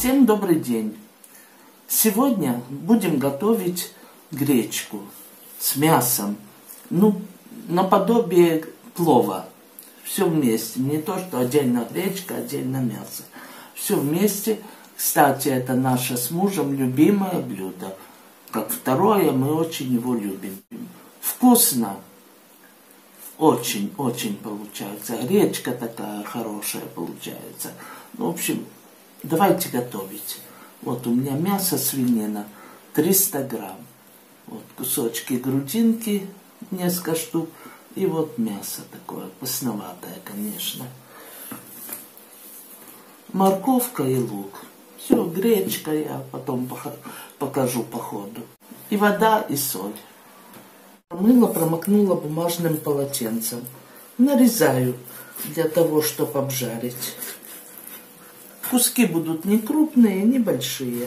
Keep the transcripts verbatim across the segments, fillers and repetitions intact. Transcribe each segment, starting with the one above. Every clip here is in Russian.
Всем добрый день! Сегодня будем готовить гречку с мясом, ну, наподобие плова. Все вместе, не то, что отдельно гречка, отдельно мясо. Все вместе. Кстати, это наше с мужем любимое блюдо. Как второе, мы очень его любим. Вкусно. Очень-очень получается. Гречка такая хорошая получается. В общем, давайте готовить. Вот у меня мясо свинина триста грамм. Вот кусочки грудинки, несколько штук. И вот мясо такое, постноватое, конечно. Морковка и лук. Все, гречка я потом покажу по ходу. И вода, и соль. Мыло промокнула бумажным полотенцем. Нарезаю для того, чтобы обжарить. Куски будут не крупные, не большие.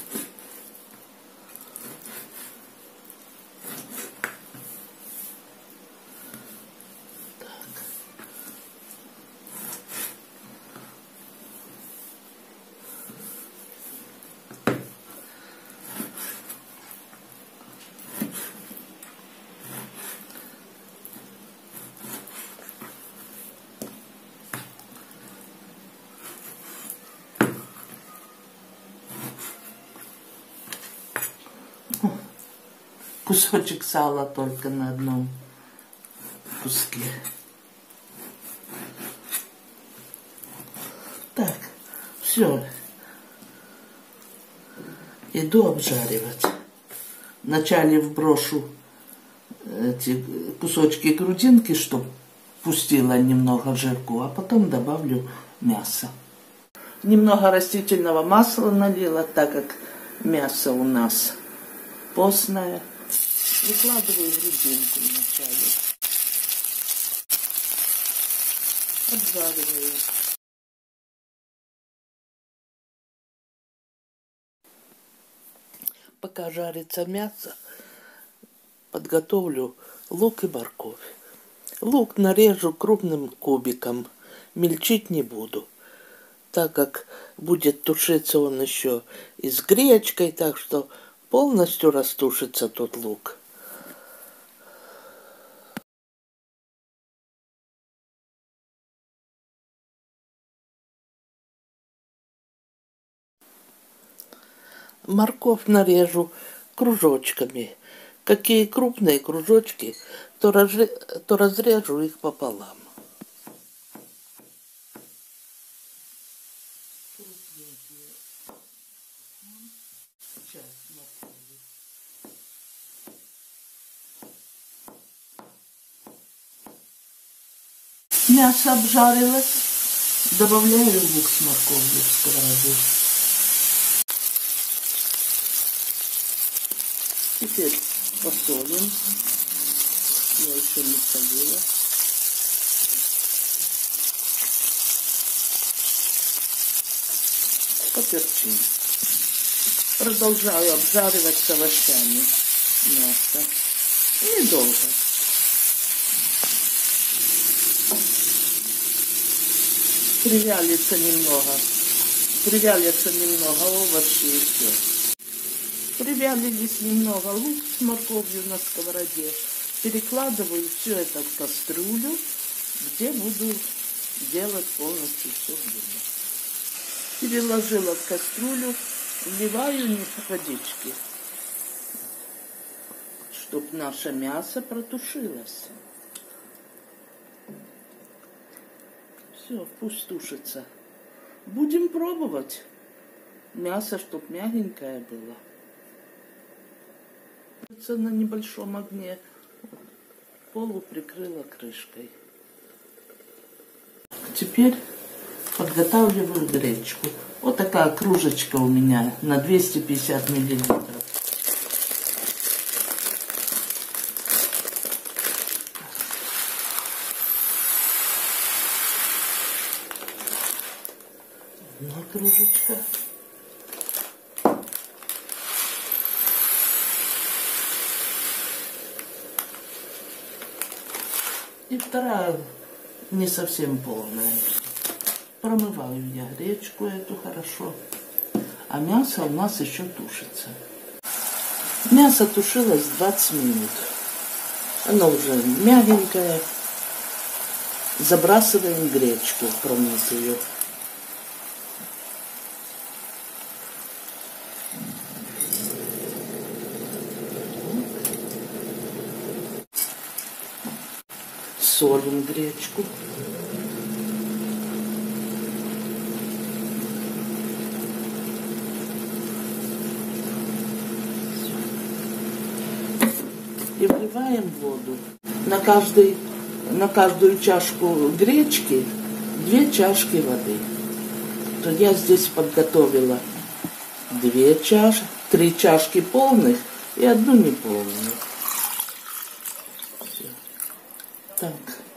Кусочек сала только на одном куске. Так, все. Иду обжаривать. Вначале вброшу эти кусочки грудинки, чтобы пустила немного жирку, а потом добавлю мясо. Немного растительного масла налила, так как мясо у нас постное. Выкладываю грудинку вначале. Обжариваю. Пока жарится мясо, подготовлю лук и морковь. Лук нарежу крупным кубиком, мельчить не буду, так как будет тушиться он еще и с гречкой, так что полностью растушится тот лук. Морковь нарежу кружочками. Какие крупные кружочки, то, разре... то разрежу их пополам. Мясо обжарилось. Добавляю лук с морковью в сковороду. Теперь посолим. Я еще не солила. Поперчим. Продолжаю обжаривать с овощами мясо. Недолго. Привялится немного. Привялится немного овощи и все. Привялились немного лук с морковью на сковороде. Перекладываю все это в кастрюлю, где буду делать полностью все блюдо. Переложила в кастрюлю, вливаю водички, чтобы наше мясо протушилось. Все, пусть тушится. Будем пробовать. Мясо, чтоб мягенькое было. На небольшом огне. Полу прикрыла крышкой. Теперь подготавливаю гречку. Вот такая кружечка у меня на двести пятьдесят миллилитров. Одна кружечка. И вторая не совсем полная. Промываю я гречку эту хорошо. а мясо у нас еще тушится. Мясо тушилось двадцать минут. Оно уже мягенькое. Забрасываем гречку промытую. Солим гречку. И вливаем воду. На, каждый, на каждую чашку гречки две чашки воды. То я здесь подготовила две чашки, три чашки полных и одну неполную. Все. Так.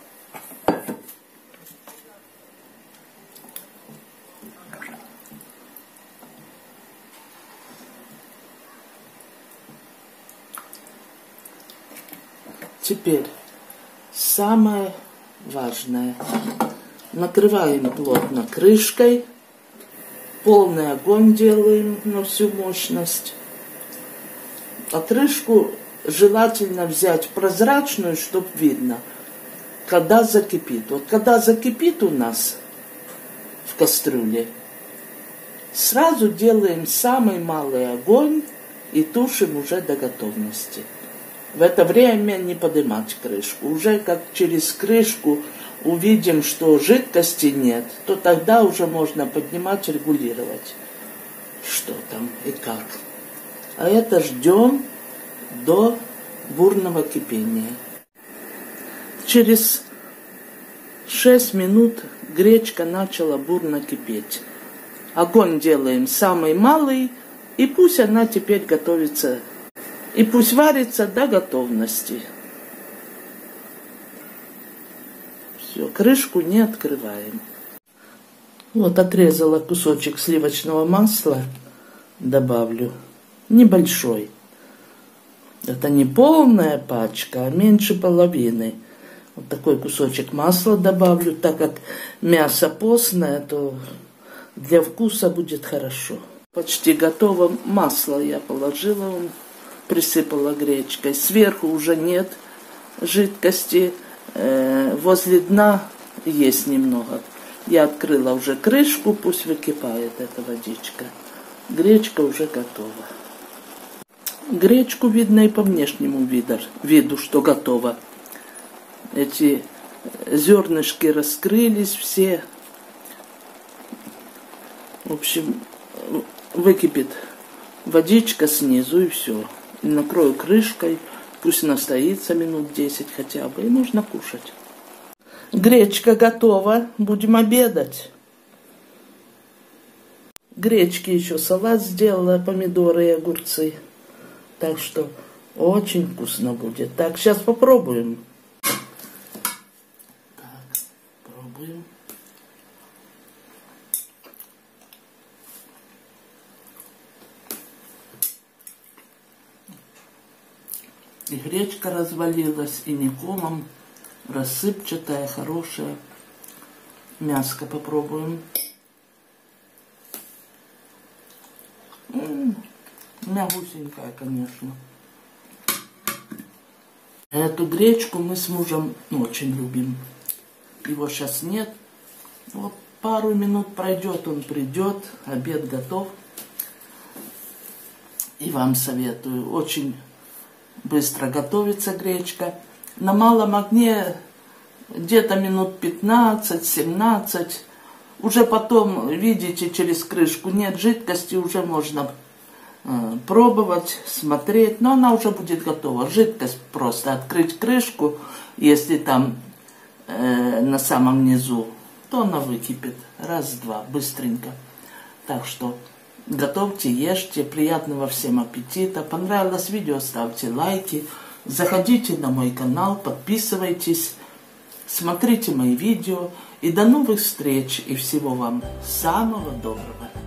Теперь самое важное. Накрываем плотно крышкой. Полный огонь делаем на всю мощность. А крышку желательно взять прозрачную, чтобы видно, когда закипит. Вот когда закипит у нас в кастрюле, сразу делаем самый малый огонь и тушим уже до готовности. В это время не поднимать крышку. Уже как через крышку увидим, что жидкости нет, то тогда уже можно поднимать, регулировать, что там и как. А это ждем до бурного кипения. Через шесть минут гречка начала бурно кипеть. Огонь делаем самый малый, и пусть она теперь готовится. И пусть варится до готовности. Все, крышку не открываем. Вот отрезала кусочек сливочного масла, добавлю, небольшой. Это не полная пачка, а меньше половины. Вот такой кусочек масла добавлю, так как мясо постное, то для вкуса будет хорошо. Почти готово масло я положила, присыпала гречкой. Сверху уже нет жидкости, э, возле дна есть немного. Я открыла уже крышку, пусть выкипает эта водичка. Гречка уже готова. Гречку видно и по внешнему виду, виду, что готова. Эти зернышки раскрылись все. В общем, выкипит водичка снизу и все. Накрою крышкой, пусть настоится минут десять хотя бы, и можно кушать. Гречка готова, будем обедать. Гречки еще салат сделала, помидоры и огурцы. Так что очень вкусно будет. Так, сейчас попробуем. Так, пробуем. И гречка развалилась, и не комом, рассыпчатая, хорошая. Мяско попробуем. М-м, мягусенькая, конечно. Эту гречку мы с мужем очень любим. Его сейчас нет. Вот пару минут пройдет, он придет, обед готов. И вам советую. Очень быстро готовится гречка. На малом огне где-то минут пятнадцать-семнадцать. Уже потом, видите, через крышку нет жидкости, уже можно э, пробовать, смотреть. Но она уже будет готова. Жидкость просто открыть крышку, если там э, на самом низу, то она выкипит. Раз-два, быстренько. Так что готовьте, ешьте. Приятного всем аппетита. Понравилось видео, ставьте лайки. Заходите на мой канал, подписывайтесь. Смотрите мои видео. И до новых встреч. И всего вам самого доброго.